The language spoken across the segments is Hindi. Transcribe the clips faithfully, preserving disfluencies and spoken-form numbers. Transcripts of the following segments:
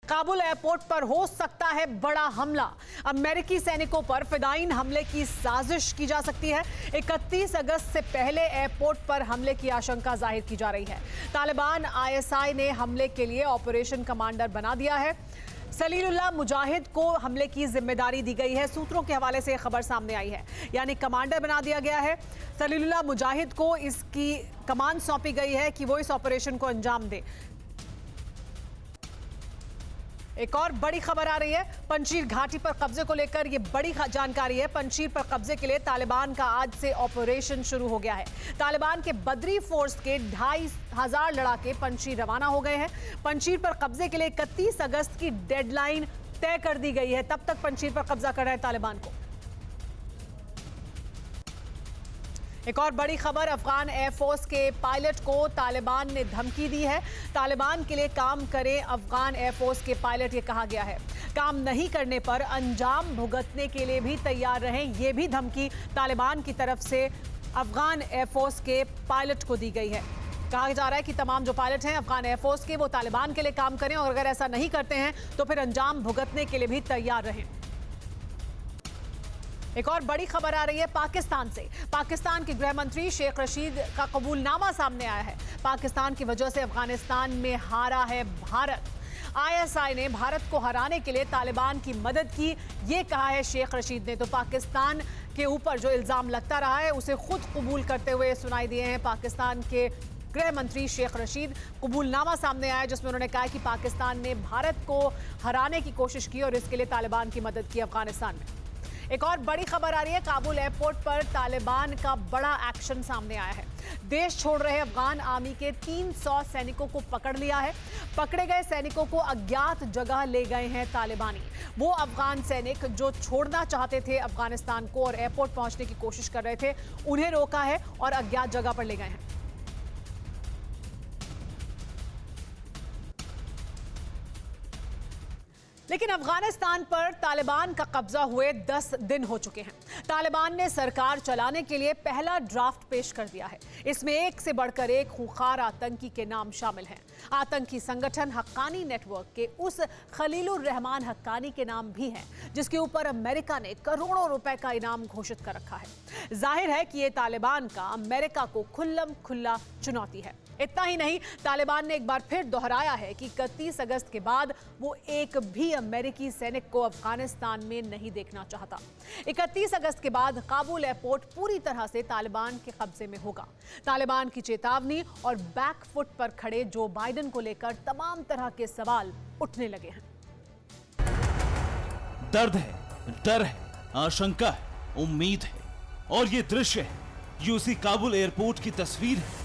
काबुल एयरपोर्ट पर हो सकता है बड़ा हमला। अमेरिकी सैनिकों पर फिदायीन हमले की साजिश की जा सकती है। इकतीस अगस्त से पहले एयरपोर्ट पर हमले की आशंका जाहिर की जा रही है। तालिबान आईएसआई ने हमले के लिए ऑपरेशन कमांडर बना दिया है। सलीलुल्लाह मुजाहिद को हमले की जिम्मेदारी दी गई है। सूत्रों के हवाले से खबर सामने आई है, यानी कमांडर बना दिया गया है। सलीलुल्लाह मुजाहिद को इसकी कमान सौंपी गई है कि वो इस ऑपरेशन को अंजाम दे। एक और बड़ी खबर आ रही है पंजशीर घाटी पर कब्जे को लेकर। ये बड़ी जानकारी है। पंजशीर पर कब्जे के लिए तालिबान का आज से ऑपरेशन शुरू हो गया है। तालिबान के बदरी फोर्स के ढाई हजार लड़ाके पंजशीर रवाना हो गए हैं। पंजशीर पर कब्जे के लिए इकतीस अगस्त की डेडलाइन तय कर दी गई है। तब तक पंजशीर पर कब्जा कर रहे हैं तालिबान को। एक और बड़ी खबर, अफगान एयरफोर्स के पायलट को तालिबान ने धमकी दी है। तालिबान के लिए काम करें अफगान एयरफोर्स के पायलट, ये कहा गया है। काम नहीं करने पर अंजाम भुगतने के लिए भी तैयार रहें, ये भी धमकी तालिबान की तरफ से अफगान एयरफोर्स के पायलट को दी गई है। कहा जा रहा है कि तमाम जो पायलट हैं अफगान एयरफोर्स के, वो तालिबान के लिए काम करें और अगर ऐसा नहीं करते हैं तो फिर अंजाम भुगतने के लिए भी तैयार रहें। एक और बड़ी खबर आ रही है पाकिस्तान से। पाकिस्तान के गृह मंत्री शेख रशीद का कबूलनामा सामने आया है। पाकिस्तान की वजह से अफगानिस्तान में हारा है भारत। आईएसआई ने भारत को हराने के लिए तालिबान की मदद की, ये कहा है शेख रशीद ने। तो पाकिस्तान के ऊपर जो इल्जाम लगता रहा है उसे खुद कबूल करते हुए सुनाई दिए हैं पाकिस्तान के गृह मंत्री शेख रशीद। कबूलनामा सामने आया जिसमें उन्होंने कहा कि पाकिस्तान ने भारत को हराने की कोशिश की और इसके लिए तालिबान की मदद की अफगानिस्तान में। एक और बड़ी खबर आ रही है, काबुल एयरपोर्ट पर तालिबान का बड़ा एक्शन सामने आया है। देश छोड़ रहे अफगान आर्मी के तीन सौ सैनिकों को पकड़ लिया है। पकड़े गए सैनिकों को अज्ञात जगह ले गए हैं तालिबानी। वो अफगान सैनिक जो छोड़ना चाहते थे अफगानिस्तान को और एयरपोर्ट पहुंचने की कोशिश कर रहे थे, उन्हें रोका है और अज्ञात जगह पर ले गए हैं। लेकिन अफगानिस्तान पर तालिबान का कब्जा हुए दस दिन हो चुके हैं। तालिबान ने सरकार चलाने के लिए पहला ड्राफ्ट पेश कर दिया है। इसमें एक से बढ़कर एक खूंखार आतंकी के नाम शामिल हैं। आतंकी संगठन हक्कानी नेटवर्क के उस खलीलुर रहमान हक्कानी के नाम भी हैं, जिसके ऊपर अमेरिका ने करोड़ों रुपए का इनाम घोषित कर रखा है। जाहिर है कि ये तालिबान का अमेरिका को खुल्लम खुल्ला चुनौती है। इतना ही नहीं, तालिबान ने एक बार फिर दोहराया है कि इकतीस अगस्त के बाद वो एक भी अमेरिकी सैनिक को अफगानिस्तान में नहीं देखना चाहता। इकतीस अगस्त के बाद काबुल एयरपोर्ट पूरी तरह से तालिबान के कब्जे में होगा। तालिबान की चेतावनी और बैकफुट पर खड़े जो बाइडेन को लेकर तमाम तरह के सवाल उठने लगे हैं। दर्द है, डर है, आशंका है, उम्मीद है और ये दृश्य है यूसी काबुल एयरपोर्ट की तस्वीर है।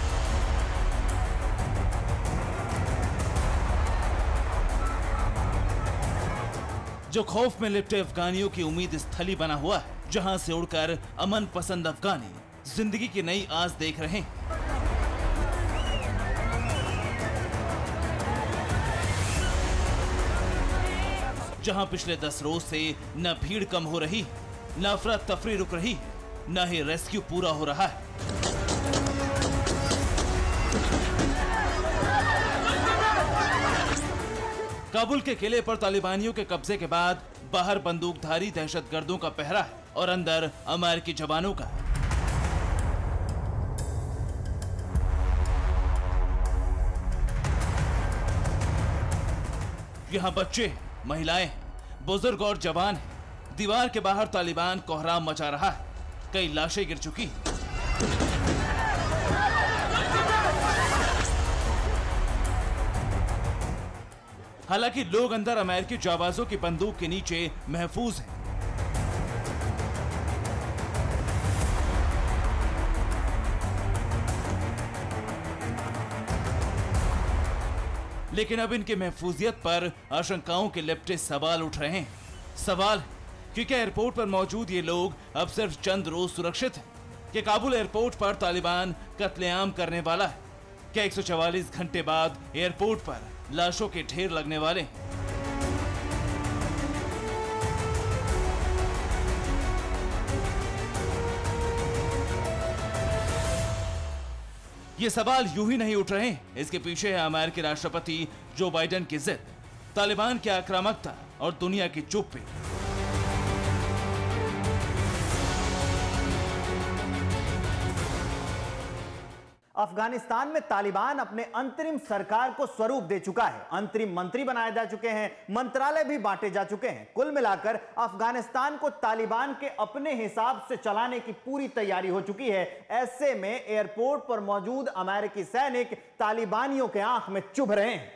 जो खौफ में लिपटे अफगानियों की उम्मीद स्थली बना हुआ है, जहां से उड़कर अमन पसंद अफगानी जिंदगी की नई आस देख रहे हैं। जहां पिछले दस रोज से न भीड़ कम हो रही, न अफरा तफरी रुक रही, न ही रेस्क्यू पूरा हो रहा है। काबुल के किले पर तालिबानियों के कब्जे के बाद बाहर बंदूकधारी दहशतगर्दों का पहरा है और अंदर अमेरिकी जवानों का। यहाँ बच्चे, महिलाएं, बुजुर्ग और जवान हैं। दीवार के बाहर तालिबान कोहराम मचा रहा है। कई लाशें गिर चुकी हैं। हालांकि लोग अंदर अमेरिकी जाबाजों की बंदूक के नीचे महफूज हैं। लेकिन अब इनकी महफूजियत पर आशंकाओं के लिपटे सवाल उठ रहे हैं। सवाल है कि क्या एयरपोर्ट पर मौजूद ये लोग अब सिर्फ चंद रोज सुरक्षित हैं? कि काबुल एयरपोर्ट पर तालिबान कत्लेआम करने वाला है? क्या एक सौ चवालीस घंटे बाद एयरपोर्ट पर लाशों के ढेर लगने वाले हैं? ये सवाल यूं ही नहीं उठ रहे हैं। इसके पीछे है अमेरिकी राष्ट्रपति जो बाइडेन की जिद। तालिबान की आक्रामकता और दुनिया की चुप्पी। अफगानिस्तान में तालिबान अपने अंतरिम सरकार को स्वरूप दे चुका है। अंतरिम मंत्री बनाए जा चुके हैं, मंत्रालय भी बांटे जा चुके हैं। कुल मिलाकर अफगानिस्तान को तालिबान के अपने हिसाब से चलाने की पूरी तैयारी हो चुकी है। ऐसे में एयरपोर्ट पर मौजूद अमेरिकी सैनिक तालिबानियों के आंख में चुभ रहे हैं।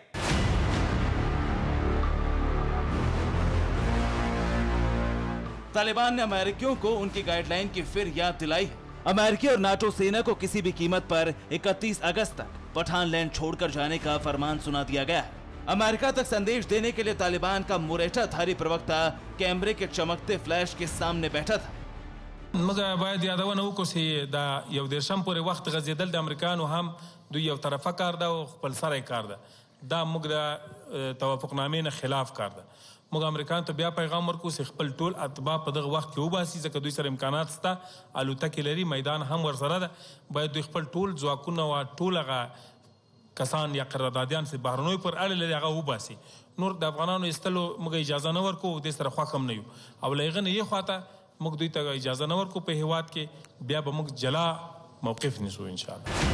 तालिबान ने अमेरिकियों को उनकी गाइडलाइन की फिर याद दिलाई है। अमेरिकी और नाटो सेना को किसी भी कीमत पर इकतीस अगस्त तक पठान लैंड छोड़कर जाने का फरमान सुना दिया गया है। अमेरिका तक संदेश देने के लिए तालिबान का मुरेठाधारी प्रवक्ता कैमरे के चमकते फ्लैश के सामने बैठा था। मगर बायद यादونه وکړي دا یو دیرشم پورې وخت غځیدل د امریکانو هم دوی یو طرفه کار ده او خپل سره کار ده دا موږ د توافقنامې نه خلاف کار ده موږ امریکایانو ته بیا پیغام ورکو چې خپل ټول اتباع په دغه وخت کې وباسي ځکه دوی سره امکانات شته الوتکې لري میدان هم ورسره ده باید دوی خپل ټول ځواکونه او ټول هغه کسان یا قراردادیان چې بهرنوي پر اړه لري هغه وباسي نور د افغانانو ایستلو موږ اجازه نه ورکو د سره خوښ هم نه یو او له هغه نه یې خواته موږ دوی ته اجازه نه ورکو په هیواد کې بیا به موږ جلا موقف نیسو ان شاء الله।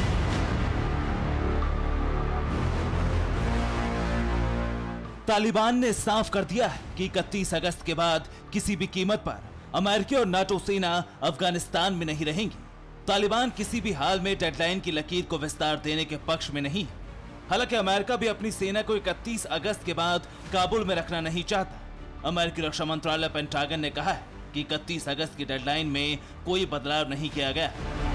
तालिबान ने साफ कर दिया है कि इकतीस अगस्त के बाद किसी भी कीमत पर अमेरिकी और नाटो सेना अफगानिस्तान में नहीं रहेंगी। तालिबान किसी भी हाल में डेडलाइन की लकीर को विस्तार देने के पक्ष में नहीं है। हालांकि अमेरिका भी अपनी सेना को इकतीस अगस्त के बाद काबुल में रखना नहीं चाहता। अमेरिकी रक्षा मंत्रालय पेंटागन ने कहा है कि इकतीस अगस्त की डेडलाइन में कोई बदलाव नहीं किया गया।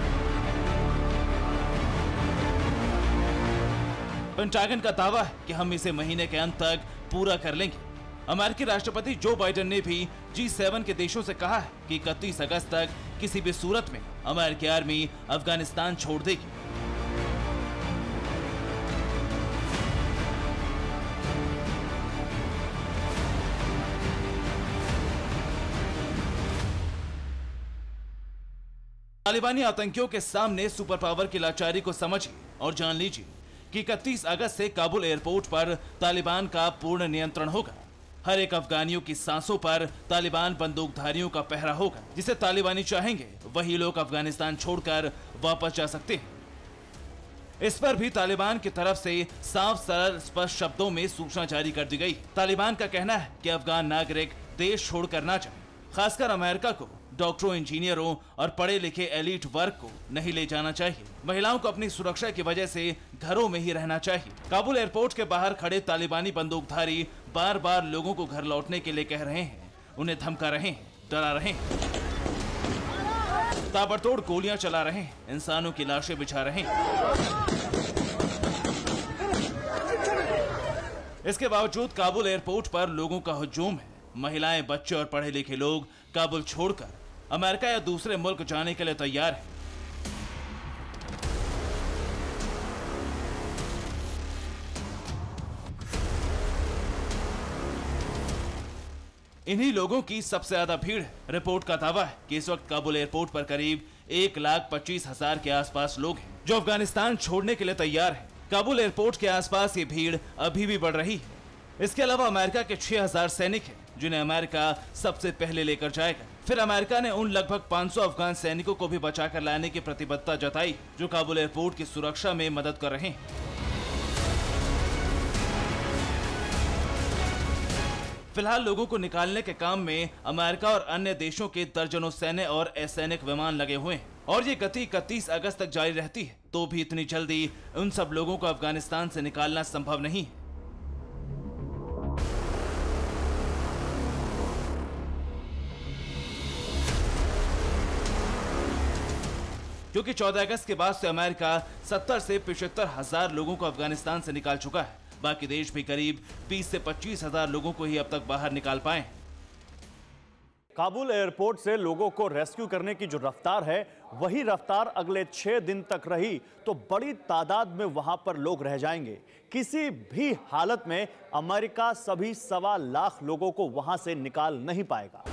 पेंटागन का दावा है कि हम इसे महीने के अंत तक पूरा कर लेंगे। अमेरिकी राष्ट्रपति जो बाइडेन ने भी जी सेवन के देशों से कहा है कि इकतीस अगस्त तक किसी भी सूरत में अमेरिकी आर्मी अफगानिस्तान छोड़ देगी। तालिबानी आतंकियों के सामने सुपर पावर की लाचारी को समझिए और जान लीजिए कि इकतीस अगस्त से काबुल एयरपोर्ट पर तालिबान का पूर्ण नियंत्रण होगा। हर एक अफगानियों की सांसों पर तालिबान बंदूकधारियों का पहरा होगा। जिसे तालिबानी चाहेंगे वही लोग अफगानिस्तान छोड़कर वापस जा सकते हैं। इस पर भी तालिबान की तरफ से साफ सरल स्पष्ट शब्दों में सूचना जारी कर दी गई। तालिबान का कहना है कि अफगान नागरिक देश छोड़कर ना जाए। खासकर अमेरिका को डॉक्टरों, इंजीनियरों और पढ़े लिखे एलीट वर्ग को नहीं ले जाना चाहिए। महिलाओं को अपनी सुरक्षा की वजह से घरों में ही रहना चाहिए। काबुल एयरपोर्ट के बाहर खड़े तालिबानी बंदूकधारी बार बार लोगों को घर लौटने के लिए कह रहे हैं, उन्हें धमका रहे हैं, डरा रहे हैं, ताबड़तोड़ गोलियां चला रहे हैं, इंसानों की लाशें बिछा रहे हैं। इसके बावजूद काबुल एयरपोर्ट पर लोगों का हुजूम है। महिलाएं, बच्चे और पढ़े लिखे लोग काबुल छोड़कर अमेरिका या दूसरे मुल्क जाने के लिए तैयार हैं। इन्हीं लोगों की सबसे ज्यादा भीड़ है। रिपोर्ट का दावा है कि इस वक्त काबुल एयरपोर्ट पर करीब एक लाख पच्चीस हजार के आसपास लोग हैं जो अफगानिस्तान छोड़ने के लिए तैयार हैं। काबुल एयरपोर्ट के आसपास ये भीड़ अभी भी बढ़ रही है। इसके अलावा अमेरिका के छह हजार सैनिक हैं जिन्हें अमेरिका सबसे पहले लेकर जाएगा। फिर अमेरिका ने उन लगभग पाँच सौ अफगान सैनिकों को भी बचाकर लाने की प्रतिबद्धता जताई जो काबुल एयरपोर्ट की सुरक्षा में मदद कर रहे हैं। फिलहाल लोगों को निकालने के काम में अमेरिका और अन्य देशों के दर्जनों सैन्य और असैनिक विमान लगे हुए हैं और ये गति इकतीस अगस्त तक जारी रहती है तो भी इतनी जल्दी उन सब लोगों को अफगानिस्तान से निकालना संभव नहीं है। क्योंकि चौदह अगस्त के बाद से अमेरिका सत्तर से पचहत्तर हजार लोगों को अफगानिस्तान से निकाल चुका है। बाकी देश भी करीब बीस से पच्चीस हजार लोगों को ही अब तक बाहर निकाल पाए। काबुल एयरपोर्ट से लोगों को रेस्क्यू करने की जो रफ्तार है वही रफ्तार अगले छह दिन तक रही तो बड़ी तादाद में वहां पर लोग रह जाएंगे। किसी भी हालत में अमेरिका सभी सवा लाख लोगों को वहां से निकाल नहीं पाएगा।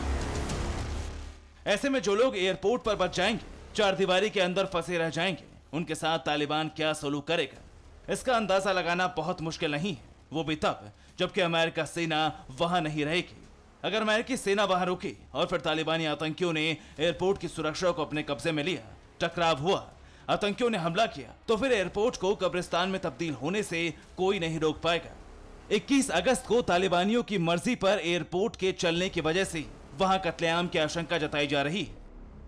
ऐसे में जो लोग एयरपोर्ट पर बच जाएंगे, चार दीवारी के अंदर फंसे रह जाएंगे, उनके साथ तालिबान क्या सलूक करेगा, इसका अंदाजा लगाना बहुत मुश्किल नहीं है, वो भी तब जबकि अमेरिका सेना वहां नहीं रहेगी। अगर अमेरिकी सेना वहां रुकी और फिर तालिबानी आतंकियों ने एयरपोर्ट की सुरक्षा को अपने कब्जे में लिया, टकराव हुआ, आतंकियों ने हमला किया, तो फिर एयरपोर्ट को कब्रिस्तान में तब्दील होने से कोई नहीं रोक पाएगा। इक्कीस अगस्त को तालिबानियों की मर्जी पर एयरपोर्ट के चलने की वजह से वहां कत्लेआम की आशंका जताई जा रही है।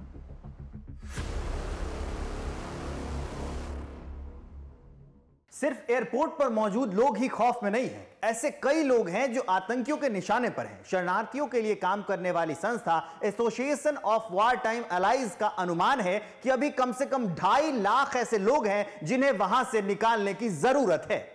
सिर्फ एयरपोर्ट पर मौजूद लोग ही खौफ में नहीं हैं, ऐसे कई लोग हैं जो आतंकियों के निशाने पर हैं। शरणार्थियों के लिए काम करने वाली संस्था association of war time allies का अनुमान है कि अभी कम से कम ढाई लाख ऐसे लोग हैं जिन्हें वहां से निकालने की जरूरत है।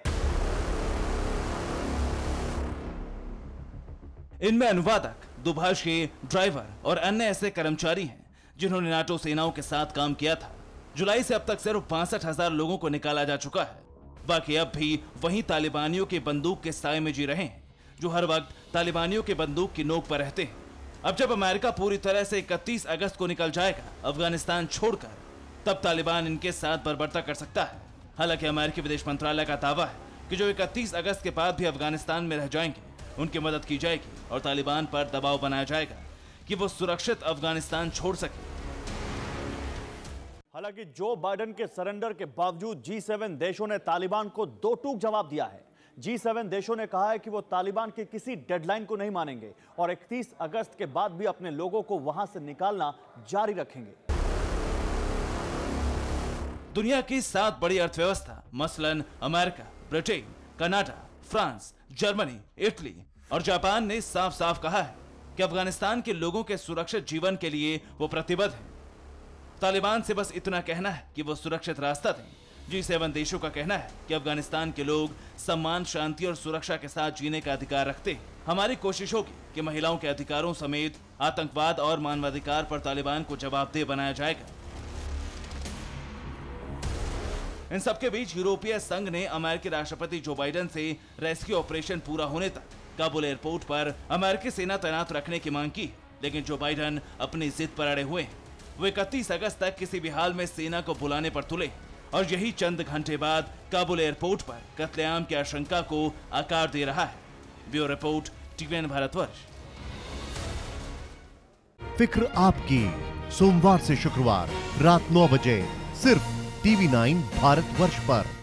इनमें अनुवादक, दुभाषी, ड्राइवर और अन्य ऐसे कर्मचारी हैं जिन्होंने नाटो सेनाओं के साथ काम किया था। जुलाई से अब तक सिर्फ बासठ हजार लोगों को निकाला जा चुका है। बाकी अब भी वहीं तालिबानियों के बंदूक के साए में जी रहे हैं, जो हर वक्त तालिबानियों के बंदूक की नोक पर रहते हैं। अब जब अमेरिका पूरी तरह से इकतीस अगस्त को निकल जाएगा अफगानिस्तान छोड़कर, तब तालिबान इनके साथ बर्बरता कर सकता है। हालांकि अमेरिकी विदेश मंत्रालय का दावा है कि जो इकतीस अगस्त के बाद भी अफगानिस्तान में रह जाएंगे, उनकी मदद की जाएगी और तालिबान पर दबाव बनाया जाएगा कि वो सुरक्षित अफगानिस्तान छोड़ सके। हालांकि जो बाइडेन के सरेंडर के बावजूद जी सेवन देशों ने तालिबान को दो टूक जवाब दिया है। जी सेवन देशों ने कहा है कि वो तालिबान की किसी डेडलाइन को नहीं मानेंगे और इकतीस अगस्त के बाद भी अपने लोगों को वहां से निकालना जारी रखेंगे। दुनिया की सात बड़ी अर्थव्यवस्था मसलन America, Britain, Canada, France, Germany, Italy और जापान ने साफ साफ कहा है कि अफगानिस्तान के लोगों के सुरक्षित जीवन के लिए वो प्रतिबद्ध है। तालिबान से बस इतना कहना है कि वो सुरक्षित रास्ता दें। जी सेवन देशों का कहना है कि अफगानिस्तान के लोग सम्मान, शांति और सुरक्षा के साथ जीने का अधिकार रखते हैं। हमारी कोशिश होगी कि महिलाओं के अधिकारों समेत आतंकवाद और मानवाधिकार पर तालिबान को जवाबदेह बनाया जाएगा। इन सबके बीच यूरोपीय संघ ने अमेरिकी राष्ट्रपति जो बाइडेन से रेस्क्यू ऑपरेशन पूरा होने तक काबुल एयरपोर्ट पर अमेरिकी सेना तैनात रखने की मांग की, लेकिन जो बाइडेन अपनी जिद पर अड़े हुए हैं। वो इकतीस अगस्त तक किसी भी हाल में सेना को बुलाने पर तुले और यही चंद घंटे बाद काबुल एयरपोर्ट पर कत्लेआम की आशंका को आकार दे रहा है। Bureau report, TVN Bharatvarsh. फिक्र आपकी, सोमवार से शुक्रवार रात नौ बजे सिर्फ टीवी नाइन भारतवर्ष पर।